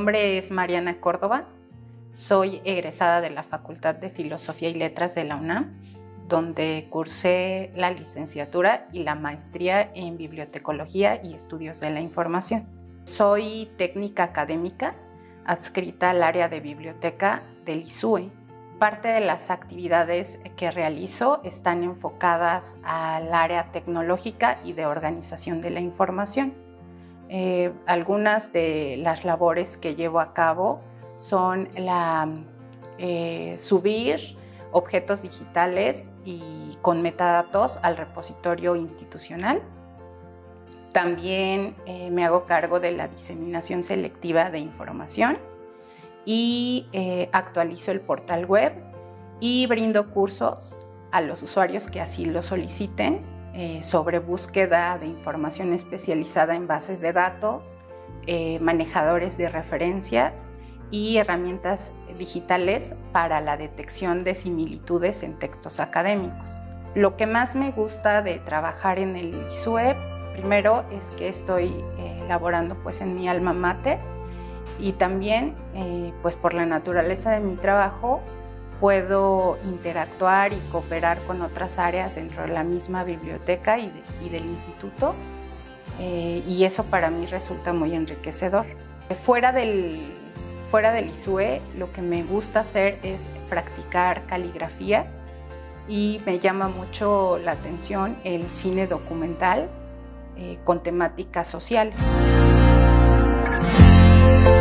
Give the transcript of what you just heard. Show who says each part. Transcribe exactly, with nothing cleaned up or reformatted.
Speaker 1: nombre es Mariana Córdoba, soy egresada de la Facultad de Filosofía y Letras de la UNAM, donde cursé la licenciatura y la maestría en Bibliotecología y Estudios de la Información. Soy técnica académica adscrita al área de biblioteca del I S U E. Parte de las actividades que realizo están enfocadas al área tecnológica y de organización de la información. Eh, algunas de las labores que llevo a cabo son la, eh, subir objetos digitales y con metadatos al repositorio institucional. También eh, me hago cargo de la diseminación selectiva de información y eh, actualizo el portal web y brindo cursos a los usuarios que así lo soliciten eh, sobre búsqueda de información especializada en bases de datos, eh, manejadores de referencias y herramientas digitales para la detección de similitudes en textos académicos. Lo que más me gusta de trabajar en el I S U E, primero es que estoy eh, laborando pues, en mi alma mater, y también eh, pues por la naturaleza de mi trabajo puedo interactuar y cooperar con otras áreas dentro de la misma biblioteca y, de, y del instituto, eh, y eso para mí resulta muy enriquecedor. Fuera del, fuera del I S U E, lo que me gusta hacer es practicar caligrafía y me llama mucho la atención el cine documental eh, con temáticas sociales.